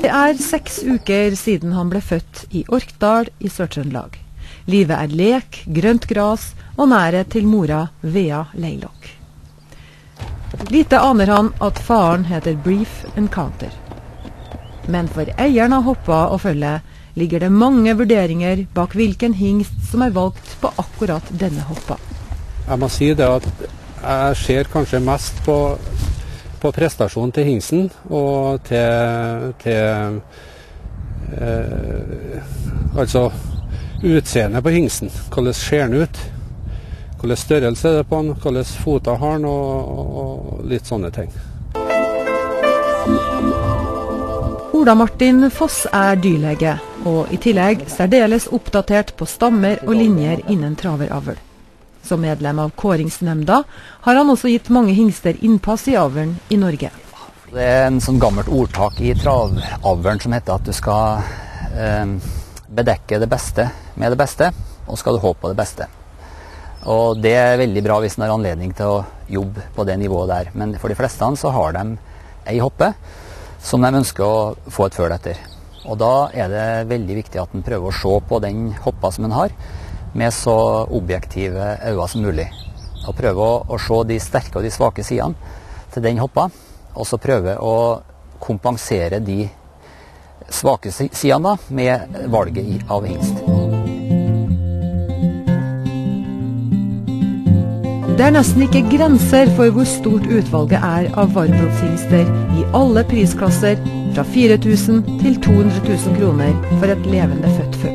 Det 6 uker siden han ble født i Orkdal i Sør-Trøndelag. Livet lek, grønt gras og nærhet til mora Vea Leilok. Lite aner han at faren heter Brief Encounter. Men for eieren av hoppa og følge ligger det mange vurderinger bak hvilken hingst som valgt på akkurat denne hoppa. Jeg må si det at jeg ser kanskje mest på prestasjonen til hingsten og til altså utseendet på hingsten. Hvordan ser den ut? Hvordan størrelse det på den? Hvordan foter har den? Og litt sånne ting. Ola Martin Foss dyrlege, og i tillegg særdeles oppdatert på stammer og linjer innen traveravl. Som medlem av kåringsnemnda har han også gitt mange hingster innpass i avlen i Norge. Det en sånn gammelt ordtak i travavlen som heter at du skal bedekke det beste med det beste, og skal du håpe på det beste. Og det veldig bra hvis en har anledning til å jobbe på det nivået der. Men for de fleste så har de ei hoppe som de ønsker å få et føl etter. Og da det veldig viktig at en prøver å se på den hoppa som en har, med så objektive øyne som mulig. Og prøve å se de sterke og de svake sidene til den hoppa, og så prøve å kompensere de svake sidene da, med valget av hingst. Det nesten ikke grenser for hvor stort utvalget av varmblodshingster i alle prisklasser, fra 4 000 til 200 000 kroner for et levende født fugl.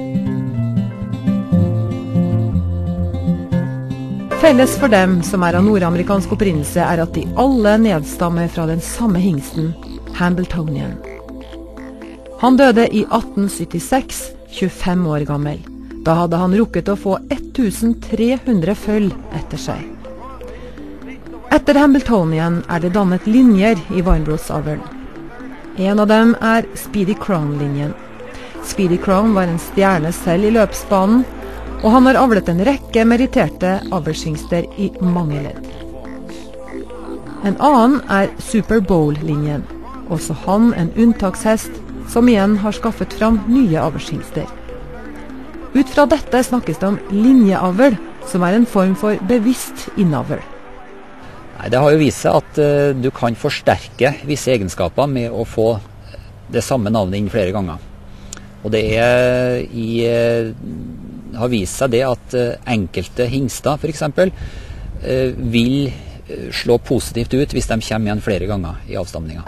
Felles for dem som av nordamerikansk opprinnelse at de alle nedstammer fra den samme hingsten, Hambletonian. Han døde i 1876, 25 år gammel. Da hadde han rukket å få 1300 føll etter seg. Etter Hambletonian det dannet linjer i varmblodsavlen. En av dem Speedy Crown-linjen. Speedy Crown var en stjerne selv i løpsbanen, og han har avlet en rekke meritterte avlshingster i mange ledd. En annen Super Bowl-linjen, også han en unntakshest som igjen har skaffet fram nye avlshingster. Ut fra dette snakkes det om linjeavl, som en form for bevisst innavl. Nei, det har jo vist seg at du kan forsterke visse egenskaper med å få det samme navnet inn flere ganger. Og det har vist seg det at enkelte hingster for eksempel vil slå positivt ut hvis de kommer igjen flere ganger i avstamninga.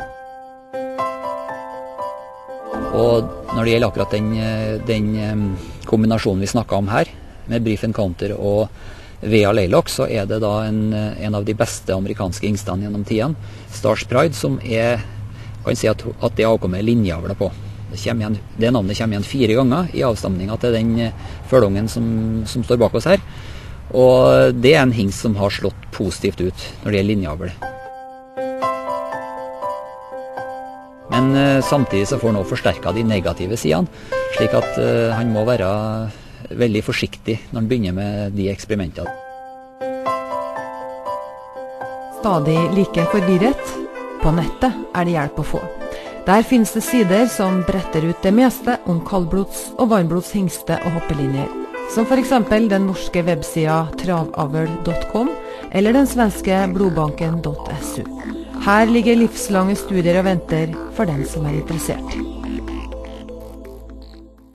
Og når det gjelder akkurat den kombinasjonen vi snakket om her, med Brief Encounter og Vea Leilok, så det da en av de beste amerikanske hingstene gjennom tiden, Stars Pride, som kan si at det avkommet linjeavla på. Det navnet kommer igjen 4 ganger i avstamninga til den følungen som står bak oss her. Og det en hingst som har slått positivt ut når det gjelder linjeavl. Men samtidig så får han også forsterket de negative sidene, slik at han må være veldig forsiktig når han begynner med de eksperimentene. Stadig like forvirret? På nettet det hjelp å få. Der finnes det sider som bretter ut det meste om kaldblods- og varmblods hingste- og hoppelinjer, som for eksempel den norske websida travavl.com eller den svenske blodbanken.su. Her ligger livslange studier og venter for den som interessert.